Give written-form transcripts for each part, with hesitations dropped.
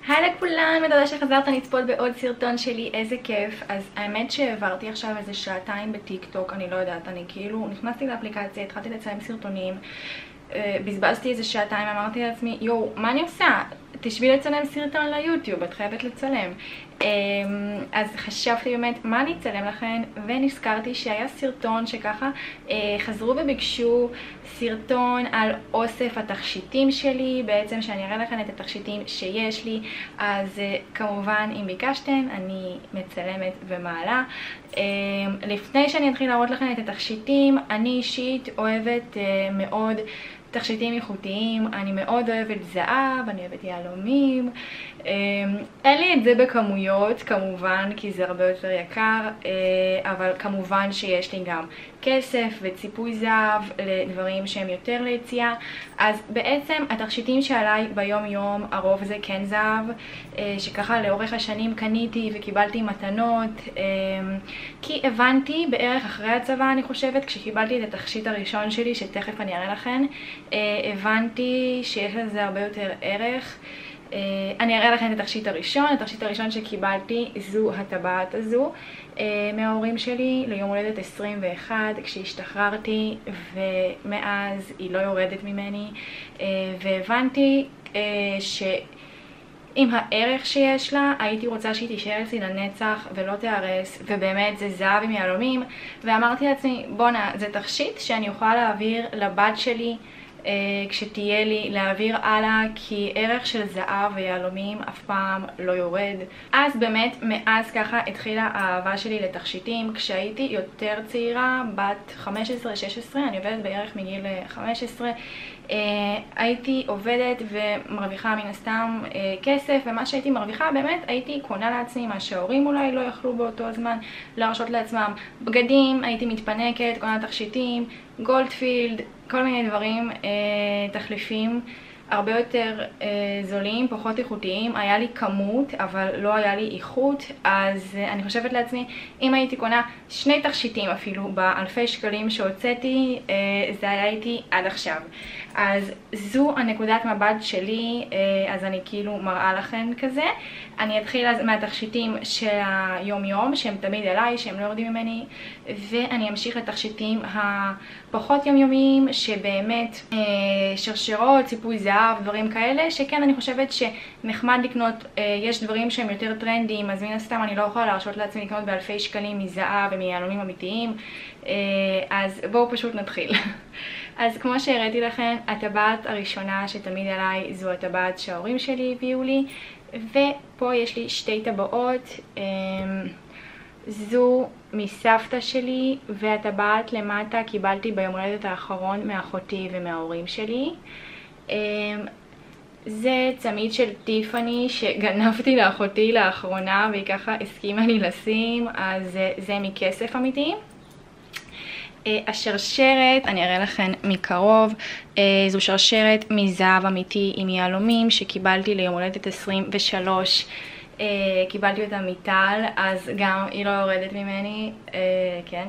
היי לכולם, תודה שחזרת לצפות בעוד סרטון שלי, איזה כיף. אז האמת שהעברתי עכשיו איזה שעתיים בטיק טוק, אני לא יודעת, אני כאילו נכנסתי לאפליקציה, התחלתי לצלם סרטונים, בזבזתי איזה שעתיים, אמרתי לעצמי, יואו, מה אני עושה? תשבי לצלם סרטון ליוטיוב, את חייבת לצלם. אז חשבתי באמת מה אני אצלם לכם, ונזכרתי שהיה סרטון שככה חזרו וביקשו סרטון על אוסף התכשיטים שלי, בעצם שאני אראה לכם את התכשיטים שיש לי. אז כמובן אם ביקשתם אני מצלמת ומעלה. לפני שאני אתחיל להראות לכם את התכשיטים, אני אישית אוהבת מאוד תכשיטים איכותיים, אני מאוד אוהבת זהב, אני אוהבת יהלומים. אין לי את זה בכמויות כמובן כי זה הרבה יותר יקר, אבל כמובן שיש לי גם כסף וציפוי זהב לדברים שהם יותר ליציאה. אז בעצם התכשיטים שעליי ביום יום הרוב זה כן זהב, שככה לאורך השנים קניתי וקיבלתי מתנות, כי הבנתי בערך אחרי הצבא, אני חושבת, כשקיבלתי את התכשיט הראשון שלי שתכף אני אראה לכם, הבנתי שיש לזה הרבה יותר ערך. אני אראה לכם את התכשיט הראשון. התכשיט הראשון שקיבלתי זו הטבעת הזו מההורים שלי ליום הולדת 21 כשהשתחררתי, ומאז היא לא יורדת ממני, והבנתי עם הערך שיש לה הייתי רוצה שהיא תישאר אצלי לנצח ולא תיהרס, ובאמת זה זהב עם יהלומים. ואמרתי לעצמי, בונה, זה תכשיט שאני אוכל להעביר לבת שלי כשתהיה לי, להעביר הלאה, כי ערך של זהב ויהלומים אף פעם לא יורד. אז באמת מאז ככה התחילה האהבה שלי לתכשיטים. כשהייתי יותר צעירה, בת 15-16, אני עובדת בערך מגיל 15, הייתי עובדת ומרוויחה מן הסתם כסף, ומה שהייתי מרוויחה באמת הייתי קונה לעצמי מה שההורים אולי לא יכלו באותו הזמן להרשות לעצמם. בגדים, הייתי מתפנקת, קונה תכשיטים, גולדפילד, כל מיני דברים, תחליפים הרבה יותר זולים, פחות איכותיים. היה לי כמות אבל לא היה לי איכות, אז אני חושבת לעצמי, אם הייתי קונה שני תכשיטים אפילו באלפי שקלים שהוצאתי, זה היה איתי עד עכשיו. אז זו הנקודת מבט שלי, אז אני כאילו מראה לכם כזה. אני אתחיל מהתכשיטים של היום יום שהם תמיד אליי, שהם לא יורדים ממני, ואני אמשיך לתכשיטים הפחות יומיומיים שבאמת שרשרות, ציפוי זהב, דברים כאלה, שכן אני חושבת שנחמד לקנות. יש דברים שהם יותר טרנדיים, אז מן הסתם אני לא יכולה להרשות לעצמי לקנות באלפי שקלים מזהב ומיהלומים אמיתיים. אז בואו פשוט נתחיל. אז כמו שהראיתי לכם, הטבעת הראשונה שתמיד עליי זו הטבעת שההורים שלי הביאו לי, ופה יש לי שתי טבעות. זו מסבתא שלי, והטבעת למטה קיבלתי ביום הולדת האחרון מאחותי ומההורים שלי. זה צמיד של טיפני שגנבתי לאחותי לאחרונה והיא ככה הסכימה לי לשים, אז זה מכסף אמיתי. השרשרת, אני אראה לכם מקרוב, זו שרשרת מזהב אמיתי עם יהלומים שקיבלתי ליום הולדת 23. קיבלתי אותה מטל, אז גם היא לא יורדת ממני, כן.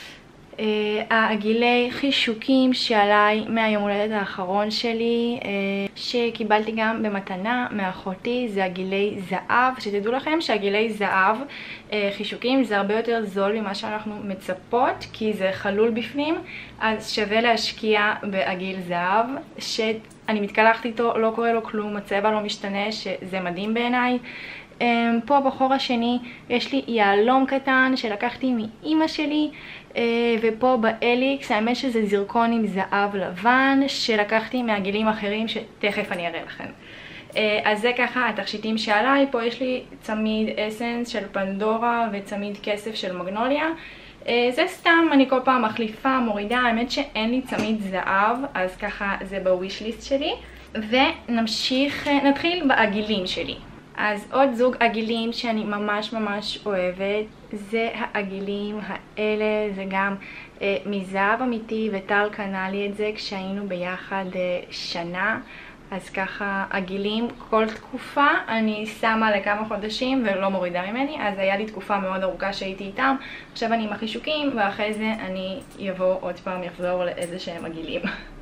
העגילי חישוקים שעליי מהיום הולדת האחרון שלי, שקיבלתי גם במתנה מאחותי, זה עגילי זהב. שתדעו לכם שעגילי זהב, חישוקים, זה הרבה יותר זול ממה שאנחנו מצפות, כי זה חלול בפנים, אז שווה להשקיע בעגיל זהב, שאני מתקלחת איתו, לא קורה לו כלום, הצבע לא משתנה, שזה מדהים בעיניי. פה בחור השני יש לי יהלום קטן שלקחתי מאמא שלי, ופה באליקס, האמת שזה זרקון עם זהב לבן שלקחתי מעגילים אחרים שתכף אני אראה לכם. אז זה ככה התכשיטים שעליי. פה יש לי צמיד אסנס של פנדורה וצמיד כסף של מגנוליה. זה סתם, אני כל פעם מחליפה, מורידה. האמת שאין לי צמיד זהב, אז ככה זה בוויש ליסט שלי. ונמשיך, נתחיל בעגילים שלי. אז עוד זוג עגילים שאני ממש ממש אוהבת, זה העגילים האלה, זה גם מזהב אמיתי, וטל קנה לי את זה כשהיינו ביחד שנה. אז ככה עגילים כל תקופה אני שמה לכמה חודשים ולא מורידה ממני, אז היה לי תקופה מאוד ארוכה שהייתי איתם. עכשיו אני עם החישוקים, ואחרי זה אני יבוא עוד פעם, יחזור לאיזה שהם עגילים.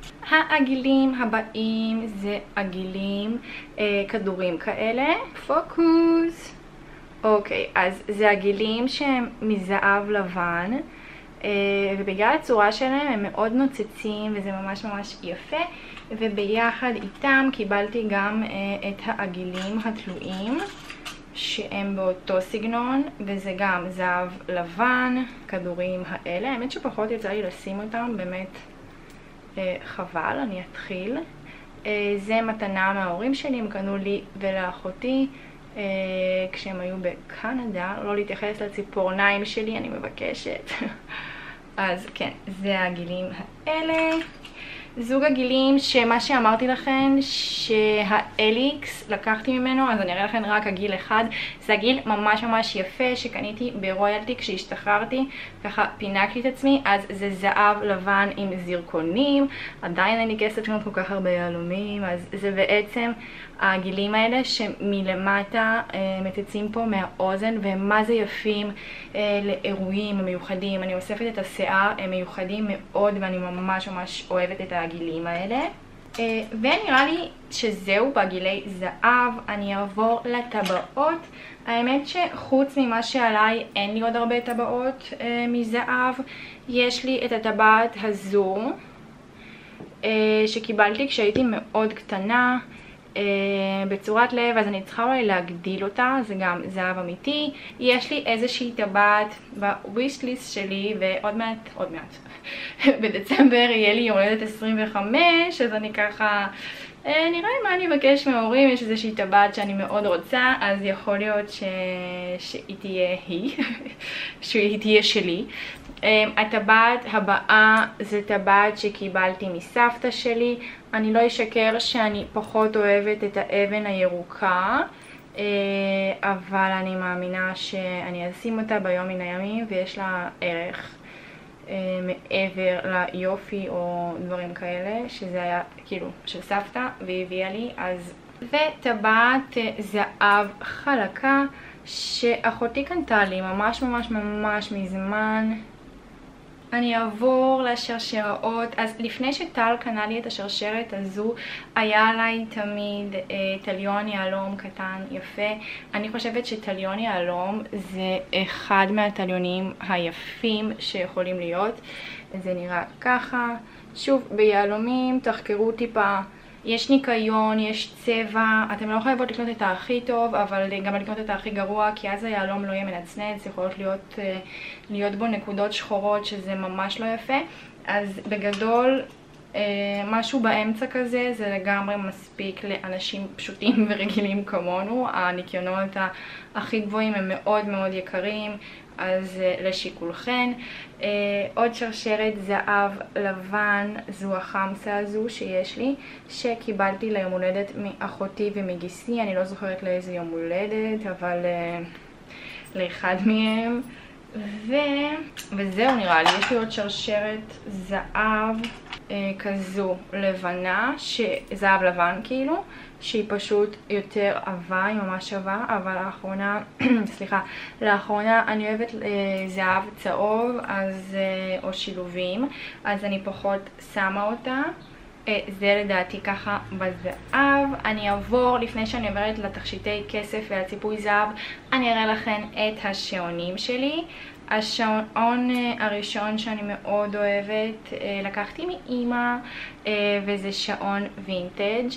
העגילים הבאים זה עגילים כדורים כאלה. פוקוס. אוקיי, אז זה עגילים שהם מזהב לבן, ובגלל הצורה שלהם הם מאוד נוצצים וזה ממש ממש יפה, וביחד איתם קיבלתי גם את העגילים התלויים שהם באותו סגנון, וזה גם זהב לבן, כדורים האלה. האמת שפחות יצא לי לשים אותם, באמת חבל. אני אתחיל. זה מתנה מההורים שלי, הם קנו לי ולאחותי כשהם היו בקנדה. לא להתייחס לציפורניים שלי, אני מבקשת. אז כן, זה הגילים האלה. זוג הגילים שמה שאמרתי לכם שהאליקס לקחתי ממנו, אז אני אראה לכם רק הגיל אחד. זה הגיל ממש ממש יפה שקניתי ברויאלטי כשהשתחררתי, ככה פינקתי את עצמי. אז זה זהב לבן עם זרקונים, עדיין אין לי כסף לקנות כל כך הרבה יהלומים. אז זה בעצם הגילים האלה שמלמטה מציצים פה מהאוזן, והם מה זה יפים לאירועים מיוחדים. אני אוספת את השיער, הם מיוחדים מאוד ואני ממש ממש אוהבת את הגילים האלה. ונראה לי שזהו בגילי זהב. אני אעבור לטבעות. האמת שחוץ ממה שעליי אין לי עוד הרבה טבעות מזהב. יש לי את הטבעת הזו שקיבלתי כשהייתי מאוד קטנה בצורת לב, אז אני צריכה אולי להגדיל אותה. זה גם זהב אמיתי. יש לי איזושהי טבעת בווישליסט שלי, ועוד מעט בדצמבר יהיה לי יום הולדת 25, אז אני ככה נראה מה אני אבקש מההורים. יש איזושהי טבעת שאני מאוד רוצה, אז יכול להיות שהיא תהיה שהיא תהיה שלי. הטבעת הבאה זה טבעת שקיבלתי מסבתא שלי. אני לא אשקר שאני פחות אוהבת את האבן הירוקה, אבל אני מאמינה שאני אשים אותה ביום מן הימים ויש לה ערך מעבר ליופי או דברים כאלה, שזה היה כאילו של סבתא והיא הביאה לי. אז וטבעת זהב חלקה שאחותי קנתה לי ממש ממש ממש מזמן. אני אעבור לשרשרות. אז לפני שטל קנה לי את השרשרת הזו, היה עליי תמיד טליון יהלום קטן יפה. אני חושבת שטליון יהלום זה אחד מהטליונים היפים שיכולים להיות. זה נראה ככה. שוב, ביהלומים תחקרו טיפה. יש ניקיון, יש צבע, אתם לא חייבות לקנות את הכי טוב, אבל גם לקנות את הכי גרוע, כי אז היהלום לא יהיה מנצנץ, יכולות להיות בו נקודות שחורות שזה ממש לא יפה. אז בגדול, משהו באמצע כזה, זה לגמרי מספיק לאנשים פשוטים ורגילים כמונו. הניקיונות הכי גבוהים הם מאוד מאוד יקרים, אז לשיקולכן. עוד שרשרת זהב לבן, זו החמסה הזו שיש לי, שקיבלתי ליום הולדת מאחותי ומגיסי. אני לא זוכרת לאיזה יום הולדת, אבל לאחד מהם. וזהו נראה לי. יש לי עוד שרשרת זהב כזו לבנה, זהב לבן כאילו, שהיא פשוט יותר עבה, היא ממש עבה, אבל לאחרונה, לאחרונה אני אוהבת זהב צהוב, אז, או שילובים, אז אני פחות שמה אותה. זה לדעתי ככה בזהב. אני אעבור, לפני שאני עוברת לתכשיטי כסף ולציפוי זהב, אני אראה לכם את השעונים שלי. השעון הראשון שאני מאוד אוהבת לקחתי מאמא, וזה שעון וינטג'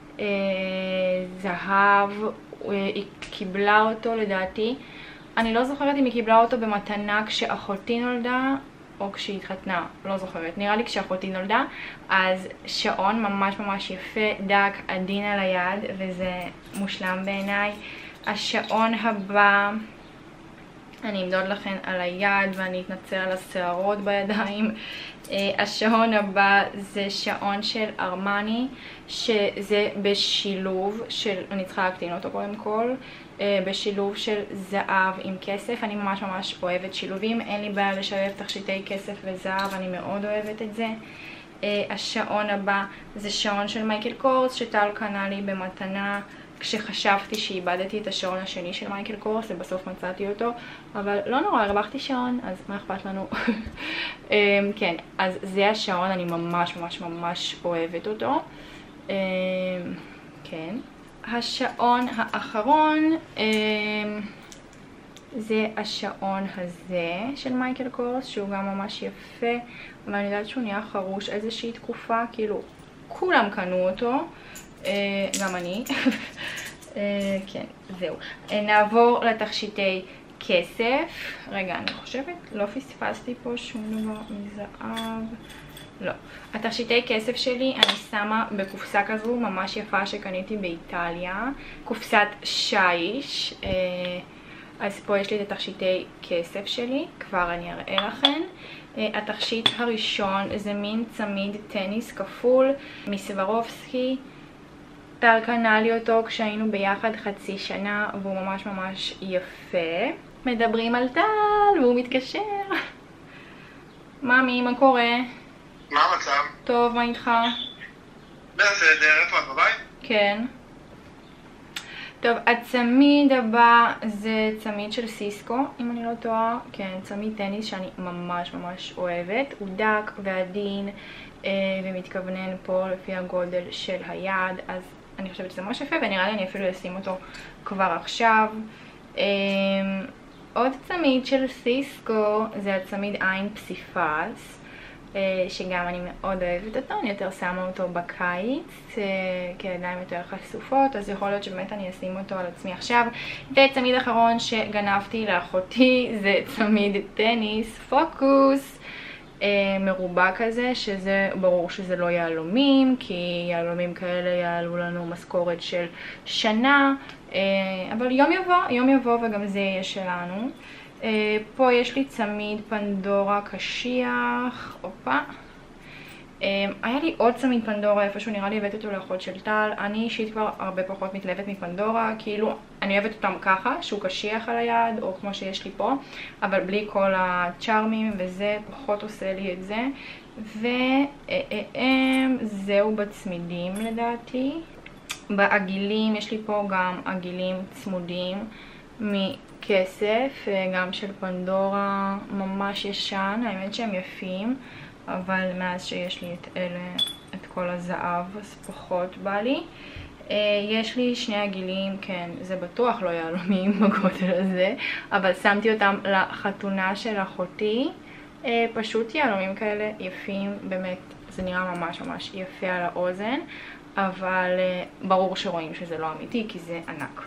זהב. היא קיבלה אותו לדעתי, אני לא זוכרת אם היא קיבלה אותו במתנה כשאחותי נולדה או כשהיא התחתנה, לא זוכרת, נראה לי כשאחותי נולדה. אז שעון ממש ממש יפה, דק, עדין על היד, וזה מושלם בעיניי. השעון הבא, אני אמדוד לכם על היד ואני אתנצל על השערות בידיים. השעון הבא זה שעון של ארמני, שזה בשילוב של, אני צריכה להקטין אותו קודם כל, בשילוב של זהב עם כסף. אני ממש ממש אוהבת שילובים, אין לי בעיה לשלב תכשיטי כסף וזהב, אני מאוד אוהבת את זה. השעון הבא זה שעון של מייקל קורס שטל קנה לי במתנה כשחשבתי שאיבדתי את השעון השני של מייקל קורס, ובסוף מצאתי אותו, אבל לא נורא, הרווחתי שעון, אז מה אכפת לנו? כן, אז זה השעון, אני ממש ממש ממש אוהבת אותו. כן. השעון האחרון, זה השעון הזה של מייקל קורס, שהוא גם ממש יפה, אבל אני יודעת שהוא נהיה חרוש איזושהי תקופה, כאילו כולם קנו אותו, גם אני. כן, זהו. נעבור לתכשיטי כסף. רגע, אני חושבת, לא פספסתי פה שום דבר מזהב. לא. התכשיטי כסף שלי אני שמה בקופסה כזו ממש יפה שקניתי באיטליה, קופסת שיש. אז פה יש לי את התכשיטי כסף שלי, כבר אני אראה לכם. התכשיט הראשון זה מין צמיד טניס כפול מסוורובסקי. טל קנה לי אותו כשהיינו ביחד חצי שנה והוא ממש ממש יפה. מדברים על טל והוא מתקשר. ממי, מה קורה? מה המצב? טוב, מה איתך? בסדר, איפה את בבית? כן. טוב, הצמיד הבא זה צמיד של סיסקו, אם אני לא טועה. כן, צמיד טניס שאני ממש ממש אוהבת. הוא דק ועדין ומתכוונן פה לפי הגודל של היד, אז אני חושבת שזה ממש יפה, ונראה לי אני אפילו אשים אותו כבר עכשיו. עוד צמיד של סיסקו זה הצמיד עין פסיפס, שגם אני מאוד אוהבת אותו. אני יותר שמה אותו בקיץ, כי הידיים יותר חשופות, אז יכול להיות שבאמת אני אשים אותו על עצמי עכשיו. וצמיד אחרון שגנבתי לאחותי זה צמיד טניס פוקוס, מרובע כזה, שזה ברור שזה לא יהלומים, כי יהלומים כאלה יעלו לנו משכורת של שנה, אבל יום יבוא וגם זה יהיה שלנו. פה יש לי צמיד פנדורה קשיח, אופה. היה לי עוד צמיד פנדורה איפשהו, נראה לי הבאתי אותו לאחות של טל. אני אישית כבר הרבה פחות מתלהבת מפנדורה, כאילו אני אוהבת אותם ככה, שהוא קשיח על היד, או כמו שיש לי פה, אבל בלי כל הצ'ארמים, וזה פחות עושה לי את זה. וזהו בצמידים לדעתי. בעגילים, יש לי פה גם עגילים צמודים מכסף, גם של פנדורה, ממש ישן, האמת שהם יפים, אבל מאז שיש לי את אלה, את כל הזהב, אז פחות בא לי. יש לי שני עגילים, כן, זה בטוח לא יהלומים בגודל הזה, אבל שמתי אותם לחתונה של אחותי. פשוט יהלומים כאלה יפים, באמת, זה נראה ממש ממש יפה על האוזן, אבל ברור שרואים שזה לא אמיתי, כי זה ענק.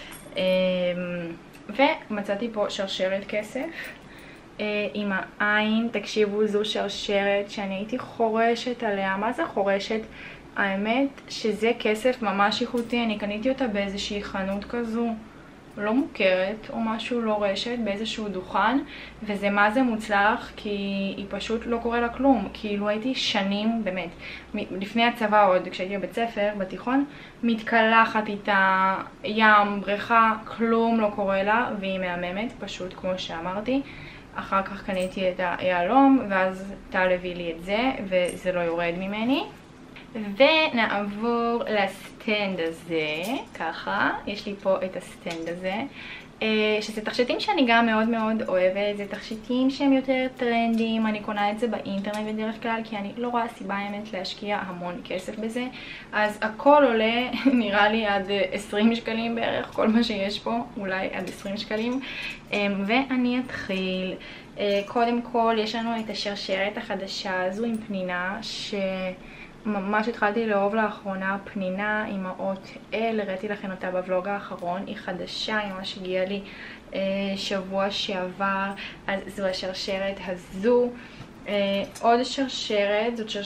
ומצאתי פה שרשרת כסף עם העין. תקשיבו, זו שרשרת שאני הייתי חורשת עליה. מה זה חורשת? האמת שזה כסף ממש איכותי. אני קניתי אותה באיזושהי חנות כזו לא מוכרת או משהו, לא רשת, באיזשהו דוכן, וזה מה זה מוצלח, כי היא פשוט לא קורה לה כלום. כאילו הייתי שנים, באמת, לפני הצבא עוד, כשהייתי בבית ספר, בתיכון, מתקלחת איתה, ים, בריכה, כלום לא קורה לה, והיא מהממת, פשוט כמו שאמרתי. אחר כך קניתי את היהלום, ואז טל הביא לי את זה, וזה לא יורד ממני. ונעבור לסטנד הזה, ככה, יש לי פה את הסטנד הזה, שזה תכשיטים שאני גם מאוד מאוד אוהבת. זה תכשיטים שהם יותר טרנדים, אני קונה את זה באינטרנט בדרך כלל, כי אני לא רואה סיבה האמת להשקיע המון כסף בזה, אז הכל עולה נראה לי עד 20 שקלים בערך, כל מה שיש פה אולי עד 20 שקלים, ואני אתחיל. קודם כל יש לנו את השרשרת החדשה הזו עם פנינה, ממש התחלתי לאהוב לאחרונה, פנינה עם האות L, הראיתי לכם אותה בוולוג האחרון, היא חדשה, היא ממש הגיעה לי שבוע שעבר, אז זו השרשרת הזו. עוד שרשרת, זאת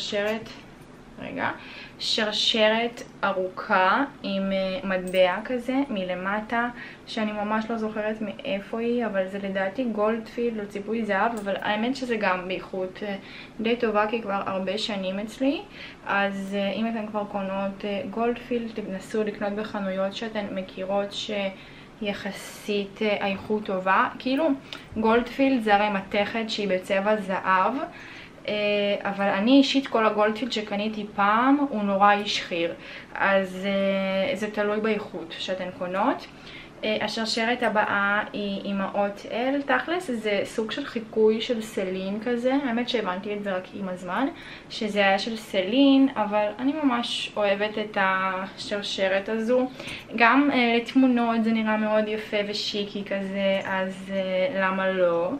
שרשרת ארוכה עם מטבע כזה מלמטה, שאני ממש לא זוכרת מאיפה היא, אבל זה לדעתי גולדפילד או ציפוי זהב, אבל האמת שזה גם באיכות די טובה, כי כבר הרבה שנים אצלי. אז אם אתן כבר קונות גולדפילד, תנסו לקנות בחנויות שאתן מכירות שיחסית האיכות טובה. כאילו גולדפילד זה הרי מתכת שהיא בצבע זהב, אבל אני אישית כל הגולדפילד שקניתי פעם הוא נורא השחיר, אז זה תלוי באיכות שאתן קונות. השרשרת הבאה היא עם האות L, תכלס זה סוג של חיקוי של סלין כזה, האמת שהבנתי את זה רק עם הזמן, שזה היה של סלין, אבל אני ממש אוהבת את השרשרת הזו, גם לתמונות זה נראה מאוד יפה ושיקי כזה, אז למה לא.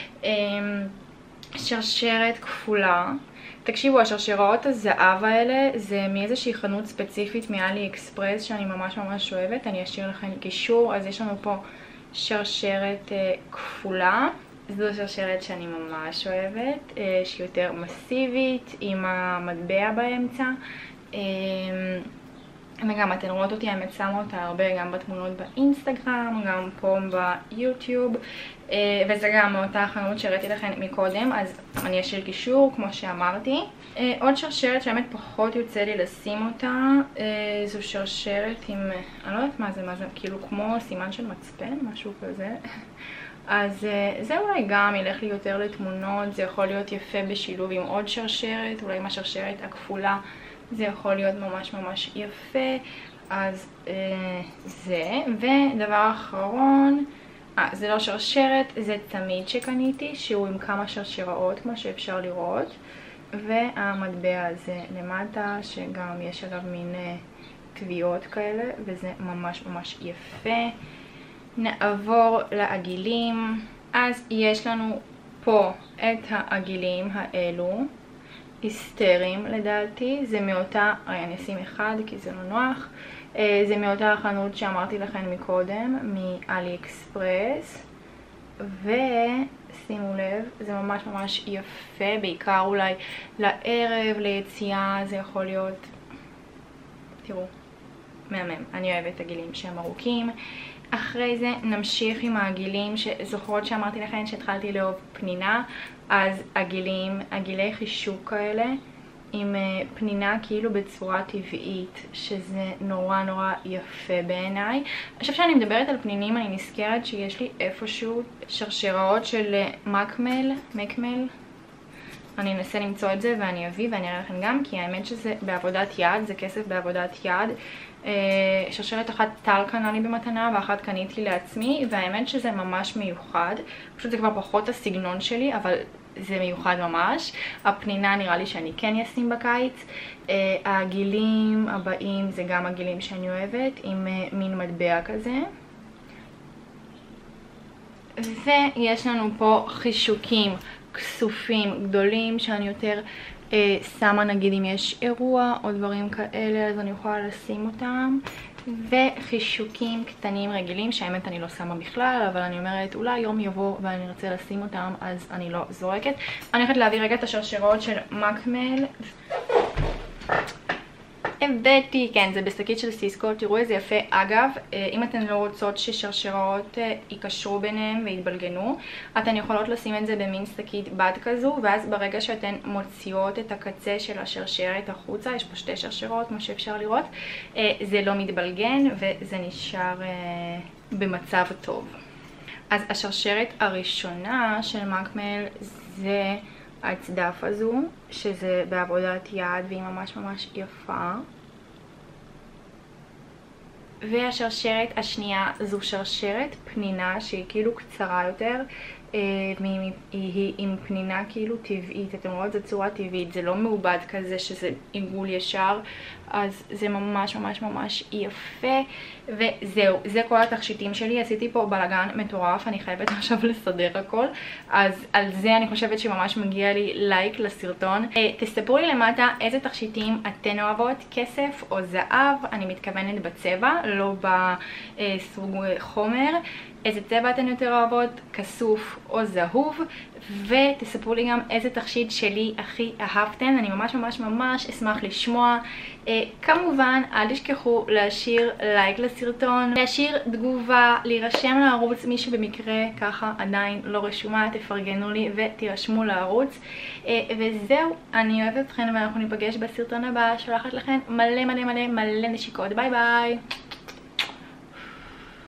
שרשרת כפולה, תקשיבו, השרשראות הזהב האלה זה מאיזושהי חנות ספציפית מאלי אקספרס שאני ממש ממש אוהבת, אני אשאיר לכם קישור. אז יש לנו פה שרשרת כפולה, זו שרשרת שאני ממש אוהבת, שהיא יותר מסיבית עם המטבע באמצע, וגם אתן רואות אותי, האמת שמה אותה הרבה גם בתמונות באינסטגרם, גם פה ביוטיוב, וזה גם מאותה חנות שהראיתי לכם מקודם, אז אני אשאיר קישור כמו שאמרתי. עוד שרשרת שהאמת פחות יוצא לי לשים אותה, זו שרשרת עם, אני לא יודעת מה זה, כאילו כמו סימן של מצפן, משהו כזה. אז זה אולי גם ילך לי יותר לתמונות, זה יכול להיות יפה בשילוב עם עוד שרשרת, אולי עם השרשרת הכפולה זה יכול להיות ממש ממש יפה. אז זה, ודבר אחרון, זה לא שרשרת, זה תמיד שקניתי, שהוא עם כמה שרשראות כמו שאפשר לראות, והמטבע הזה למטה שגם יש עליו מין טביעות כאלה, וזה ממש ממש יפה. נעבור לעגילים. אז יש לנו פה את העגילים האלו, היסטריים לדעתי, זה מאותה, אני אשים אחד כי זה לא נוח, זה מאותה החנות שאמרתי לכם מקודם, מאלי אקספרס, ושימו לב, זה ממש ממש יפה, בעיקר אולי לערב, ליציאה, זה יכול להיות, תראו, מהמם, אני אוהבת עגילים שהם ארוכים. אחרי זה נמשיך עם העגילים, שזוכרות שאמרתי לכם שהתחלתי לאהוב פנינה, אז עגילי חישוק כאלה, עם פנינה כאילו בצורה טבעית, שזה נורא נורא יפה בעיניי. עכשיו שאני מדברת על פנינים, אני נזכרת שיש לי איפשהו שרשראות של מקמל, אני אנסה למצוא את זה ואני אביא ואני אראה לכם גם, כי האמת שזה בעבודת יד, זה כסף בעבודת יד. שרשרת אחת טל קנה לי במתנה ואחת קניתי לעצמי, והאמת שזה ממש מיוחד, פשוט זה כבר פחות הסגנון שלי, אבל זה מיוחד ממש. הפנינה נראה לי שאני כן אשים בקיץ. העגילים הבאים זה גם עגילים שאני אוהבת, עם מין מטבע כזה. ויש לנו פה חישוקים כסופים גדולים שאני יותר שמה, נגיד אם יש אירוע או דברים כאלה אז אני יכולה לשים אותם, וחישוקים קטנים רגילים שהאמת אני לא שמה בכלל, אבל אני אומרת אולי יום יבוא ואני רוצה לשים אותם אז אני לא זורקת. אני הולכת להביא רגע את השרשרות של מקמל. הבאתי, כן, זה בשקית של סיסקו, תראו איזה יפה. אגב, אם אתן לא רוצות ששרשרות יקשרו ביניהם והתבלגנו, אתן יכולות לשים את זה במין שקית בד כזו, ואז ברגע שאתן מוציאות את הקצה של השרשרת החוצה, יש פה שתי שרשרות כמו שאפשר לראות, זה לא מתבלגן וזה נשאר במצב טוב. אז השרשרת הראשונה של מקמל זה הצדף הזו, שזה בעבודת יד והיא ממש ממש יפה. והשרשרת השנייה זו שרשרת פנינה שהיא כאילו קצרה יותר, היא עם פנינה כאילו טבעית, אתם רואות זה צורה טבעית, זה לא מעובד כזה שזה עיגול ישר, אז זה ממש ממש ממש יפה. וזהו, זה כל התכשיטים שלי, עשיתי פה בלגן מטורף, אני חייבת עכשיו לסדר הכל, אז על זה אני חושבת שממש מגיע לי לייק לסרטון. תספרו לי למטה איזה תכשיטים אתן אוהבות, כסף או זהב, אני מתכוונת בצבע, לא בסוג חומר. איזה צבע אתן יותר אוהבות, כסוף או זהוב, ותספרו לי גם איזה תכשיט שלי הכי אהבתן, אני ממש ממש ממש אשמח לשמוע. כמובן, אל תשכחו להשאיר לייק לסרטון, להשאיר תגובה, להירשם לערוץ, מי שבמקרה ככה עדיין לא רשומה, תפרגנו לי ותירשמו לערוץ. וזהו, אני אוהבת אתכן ואנחנו ניפגש בסרטון הבא, שולחת לכם מלא מלא מלא מלא נשיקות, ביי ביי.